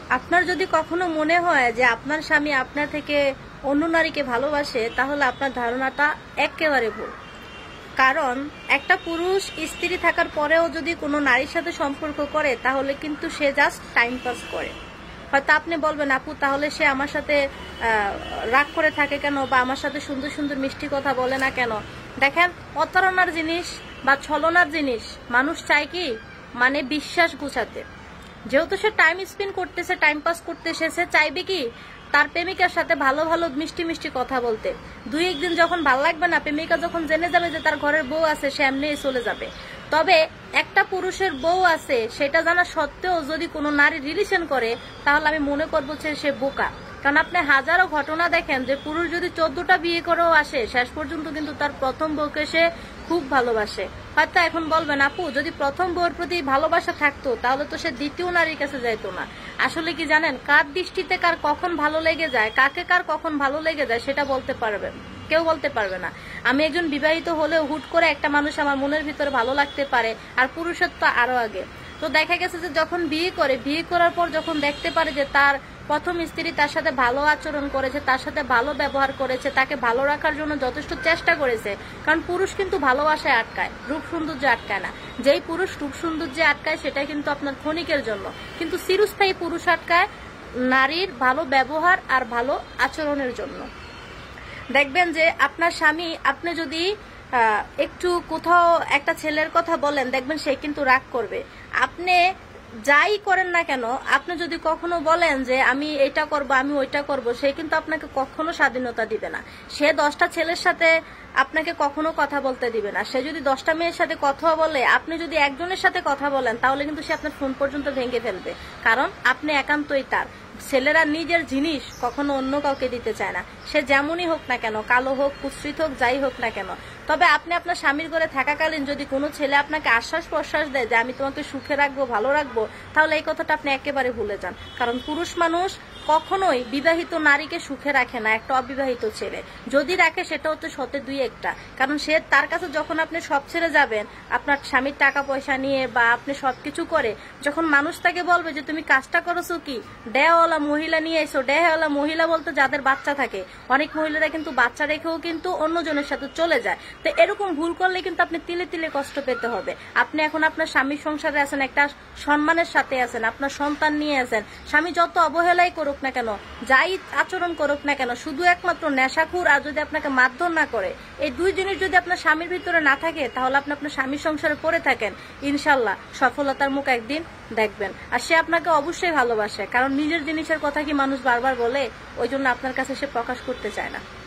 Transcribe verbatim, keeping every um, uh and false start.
আপনার যদি কখনো মনে হয় যে আপনার স্বামী আপনার থেকে অন্য নারীকে ভালোবাসে, তাহলে আপনার ধারণাটা একেবারে ভুল। কারণ একটা পুরুষ স্ত্রী থাকার পরেও যদি কোনো নারীর সাথে সম্পর্ক করে, তাহলে কিন্তু সে জাস্ট টাইম পাস করে। হয়তো আপনি বলবেন, আপু তাহলে সে আমার সাথে রাগ করে থাকে কেন, বা আমার সাথে সুন্দর সুন্দর মিষ্টি কথা বলে না কেন? দেখেন, প্রতারণার জিনিস বা ছলনার জিনিস মানুষ চায় কি, মানে বিশ্বাস গুছাতে। যেহেতু সে টাইম স্পেন্ড করতেছে, টাইম পাস করতে এসেছে, চাইবে কি তার প্রেমিকার সাথে ভালো ভালো মিষ্টি মিষ্টি কথা বলতে। দুই একদিন যখন ভাল লাগবে না, প্রেমিকা যখন জেনে যাবে যে তার ঘরের বউ আছে, সে এমনি চলে যাবে। তবে একটা পুরুষের বউ আছে সেটা জানা সত্ত্বেও যদি কোনো নারী রিলেশন করে, তাহলে আমি মনে করবো যে সে বোকা। কারণ আপনি হাজারো ঘটনা দেখেন যে পুরুষ যদি চোদ্দটা বিয়ে করেও আসে, শেষ পর্যন্ত কিন্তু তার প্রথম বউকে সে খুব ভালোবাসে। হয়তো এখন বলবেন, আপু যদি প্রথম বউর প্রতি ভালোবাসা থাকতো, তাহলে তো সে দ্বিতীয় নারীর কাছে যাইতো না। আসলে কি জানেন, কার দৃষ্টিতে কার কখন ভালো লেগে যায়, কাকে কার কখন ভালো লেগে যায়, সেটা বলতে পারবেন কেউ বলতে পারবে না। আমি একজন বিবাহিত হলেও হুট করে একটা মানুষ আমার মনের ভিতরে ভালো লাগতে পারে, আর পুরুষের তো আরো আগে। তো দেখা গেছে যে যখন বিয়ে করে, বিয়ে করার পর যখন দেখতে পারে যে তার প্রথম স্ত্রী তার সাথে ভালো আচরণ করেছে, তার সাথে ভালো ব্যবহার করেছে, তাকে ভালো রাখার জন্য যথেষ্ট চেষ্টা করেছে। কারণ পুরুষ কিন্তু ভালোবাসায় আটকায়, রূপ সৌন্দর্যে আটকায় না। যেই পুরুষ রূপ সৌন্দর্যে আটকায় সেটা কিন্তু আপনার ক্ষণিকের জন্য, কিন্তু চিরস্থায়ী পুরুষ আটকায় নারীর ভালো ব্যবহার আর ভালো আচরণের জন্য। দেখবেন যে আপনার স্বামী, আপনি যদি একটু কোথাও একটা ছেলের কথা বলেন, দেখবেন সে কিন্তু রাগ করবে। আপনি যাই করেন না কেন, আপনি যদি কখনো বলেন যে আমি এটা করব, আমি ওইটা করব, সে কিন্তু আপনাকে কখনো স্বাধীনতা দিবে না। সে দশটা ছেলের সাথে আপনাকে কখনো কথা বলতে দিবে না। সে যদি দশটা মেয়ের সাথে কথা বলে, আপনি যদি একজনের সাথে কথা বলেন, তাহলে কিন্তু সে আপনার ফোন পর্যন্ত ভেঙে ফেলবে। কারণ আপনি একান্তই তার। ছেলেরা নিজের জিনিস কখনো অন্য কাউকে দিতে চায় না, সে যেমনই হোক না কেন, কালো হোক, কুৎসিত হোক, যাই হোক না কেন। তবে আপনি আপনার স্বামীর ঘরে থাকাকালীন যদি কোনো ছেলে আপনাকে আশ্বাস প্রশ্বাস দেয় যে আমি তোমাকে সুখে রাখবো, ভালো রাখবো, তাহলে এই কথাটা আপনি একেবারে ভুলে যান। কারণ পুরুষ মানুষ কখনোই বিবাহিত নারীকে সুখে রাখে না, একটা অবিবাহিত ছেলে যদি রাখে সেটা হচ্ছে শতে দুই একটা। কারণ সে তার কাছে যখন আপনি সব ছেড়ে যাবেন, আপনার স্বামীর টাকা পয়সা নিয়ে বা আপনি সবকিছু করে, যখন মানুষ তাকে বলবে যে তুমি কাজটা করেছো কি, ডেহাওয়ালা মহিলা নিয়ে এসো। ডেহাওয়ালা মহিলা বলতে যাদের বাচ্চা থাকে, অনেক মহিলারা কিন্তু বাচ্চা রেখেও কিন্তু অন্যজনের সাথে চলে যায়। তো এরকম ভুল করলে কিন্তু আপনি তিলে তিলে কষ্ট পেতে হবে। আপনি এখন আপনার স্বামীর সংসারে আছেন, একটা সম্মানের সাথে আছেন, আপনার সন্তান নিয়ে আছেন। স্বামী যত অবহেলাই করুক না কেন, যাই আচরণ করুক না কেন, শুধু একমাত্র নেশাখুর আর যদি আপনাকে মারধর না করে, এই দুই জিনিস যদি আপনার স্বামীর ভিতরে না থাকে, তাহলে আপনি আপনার স্বামীর সংসারে পড়ে থাকেন, ইনশাল্লাহ সফলতার মুখ একদিন দেখবেন। আর সে আপনাকে অবশ্যই ভালোবাসে, কারণ নিজের জিনিসের কথা কি মানুষ বারবার বলে, ওই জন্য আপনার কাছে সে প্রকাশ করতে চায় না।